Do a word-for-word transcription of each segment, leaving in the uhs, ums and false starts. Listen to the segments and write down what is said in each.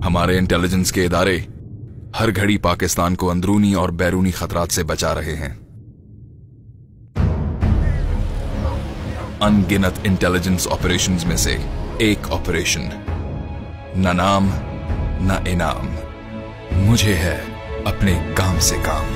हमारे इंटेलिजेंस के इदारे हर घड़ी पाकिस्तान को अंदरूनी और बैरूनी खतरात से बचा रहे हैं। अनगिनत इंटेलिजेंस ऑपरेशंस में से एक ऑपरेशन, न नाम न इनाम, मुझे है अपने काम से काम।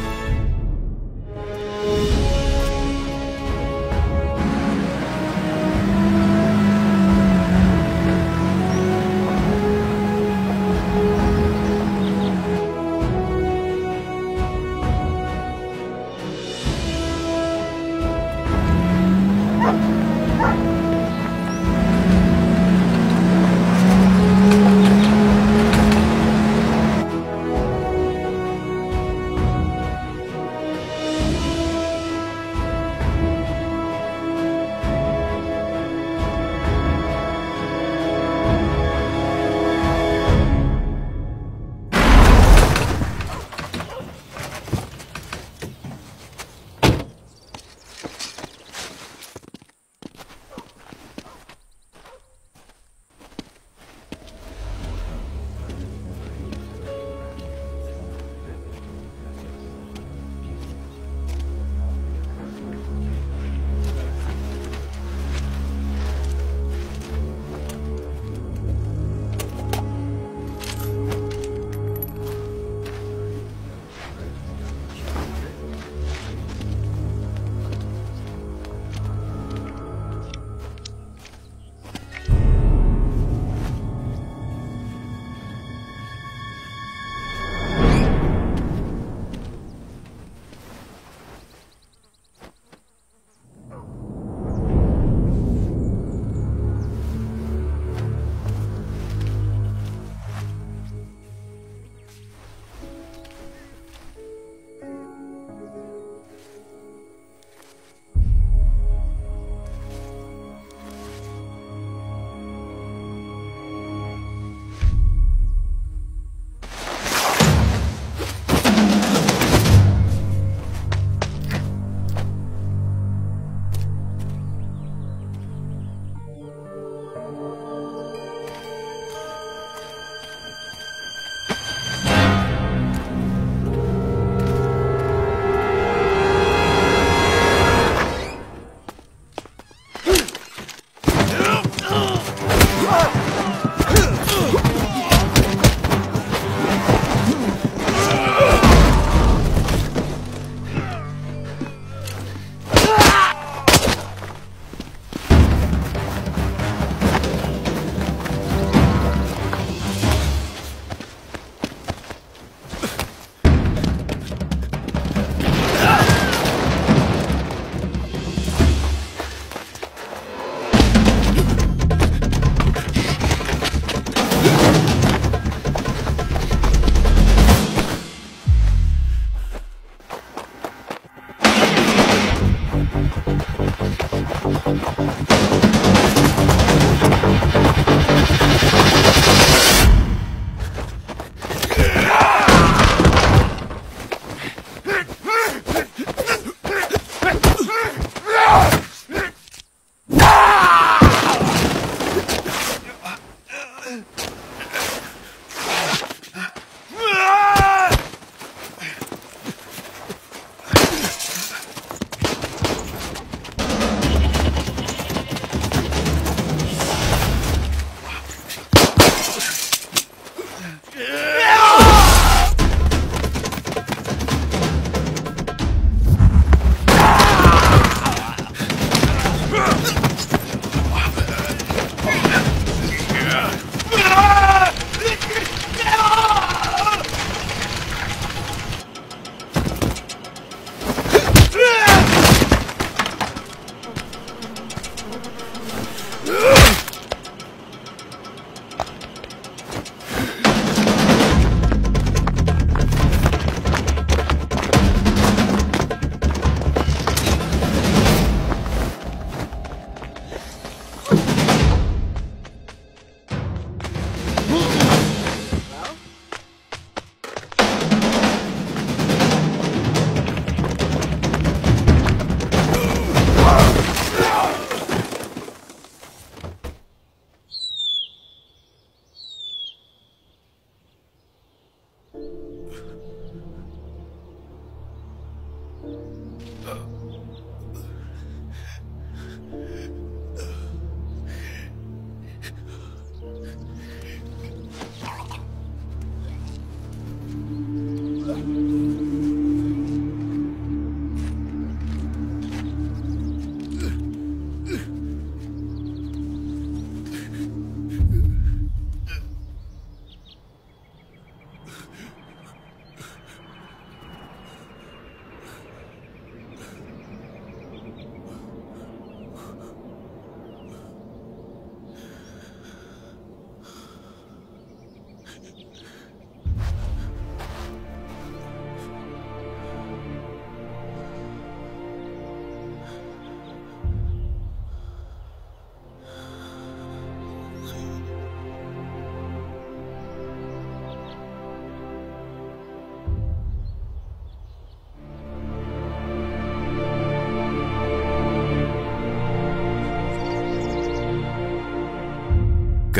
Ah!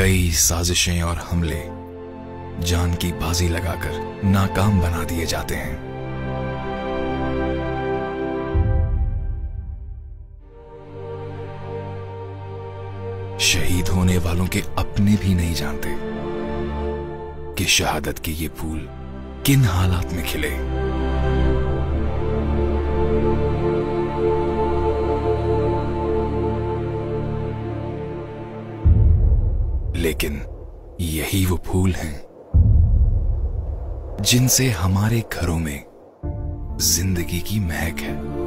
कई साजिशें और हमले जान की बाजी लगाकर नाकाम बना दिए जाते हैं। शहीद होने वालों के अपने भी नहीं जानते कि शहादत के ये फूल किन हालात में खिले। लेकिन यही वो फूल हैं जिनसे हमारे घरों में जिंदगी की महक है।